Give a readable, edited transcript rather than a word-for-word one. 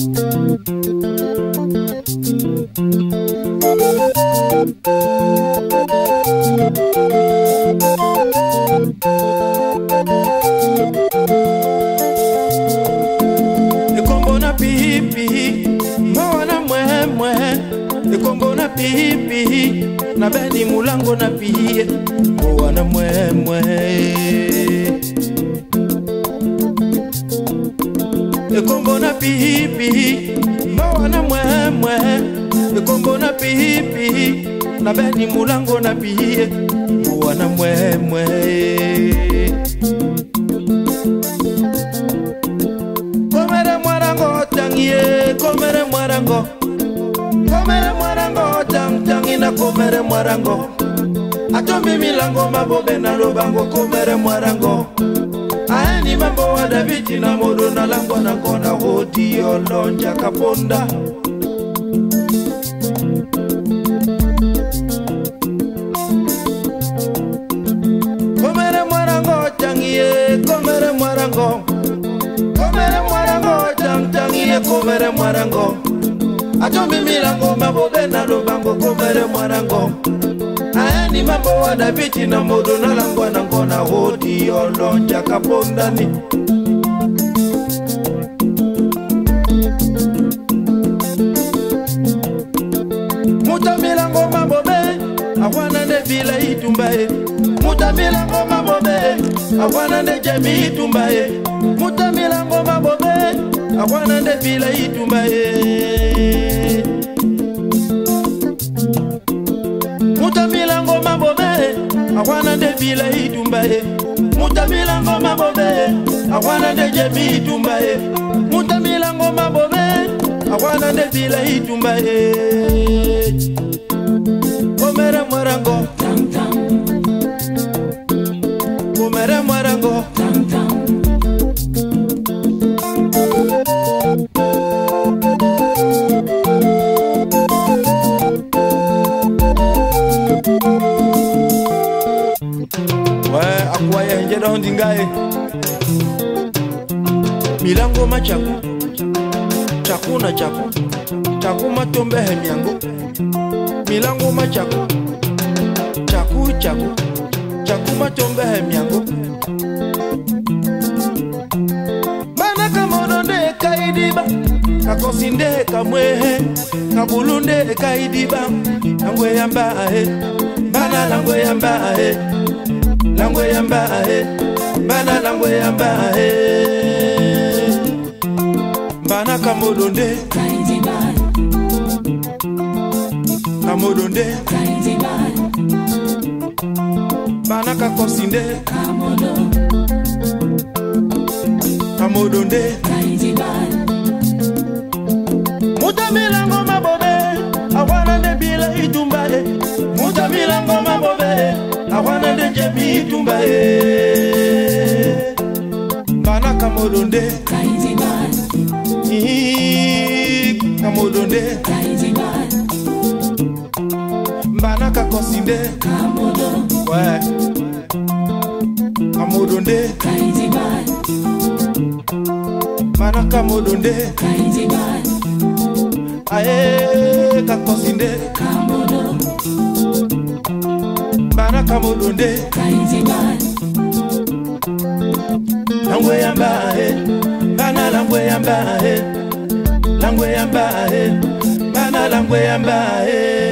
Ekombo na pihi mawana mwe ekombo na pihi na beni mulango na pihi mawana mwe ekombo na pihi mawana mwe ekombo na pihi na beni mulango na pihi mawana mwe komere mwarango tangie komere mwarango tangi na komere mwarango atombi milango mabobe na lobango komere mwarango aeni mambo wa Davidi na modo na lango na kona hoti olonja kaponda komere mwarango tangie komere mwarango tangie komere mwarango atombi milango mabobe na lobango komere mwarango aeni mambo wa Davidi na modo na lango na kona hoti olonja kapondani muta milango mabobe awana ne bila itumbae muta milango mabobe awana ne jemi itumbae muta milango mabobe awana ne bila itumbae muta milango mabobe awana ne bila itumbae muta milango mabobe awana ne jemi itumbae muta milango mabobe awana ne bila itumbae komere mwarango komere mwarango akwaya nje don dingae milango machaku chakuna chaku matombe hemyango milango machaku chaku matombe hemyango mana kamononde kaidiba kakosinde kamwehe kabulunde kaidiba langwe yamba bana langwe yamba langwe yamba bana langwe yamba bana kamodonde kamodonde bana kakosinde kamodonde muta milango mabobe awana de bila itumbae muta milango mabobe awana de jebi itumbae bana kamodonde kamodonde bana kakosinde kamodonde bana kamodonde ae kakosinde bana kamodonde langwe yamba bana langwe yamba bana langwe yamba